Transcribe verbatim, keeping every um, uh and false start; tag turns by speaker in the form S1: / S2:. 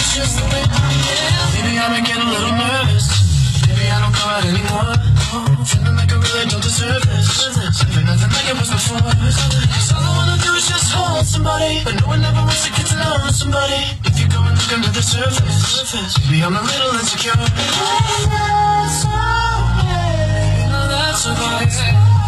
S1: it's just the way I am. Maybe I might get a little nervous. Maybe I don't go out anymore. Feeling like I really don't deserve this. Living nothing like it was before. Cause all I wanna do is just hold somebody, but no one ever wants to get to know somebody. If you go and look under the surface, maybe I'm a little insecure. You know that's okay.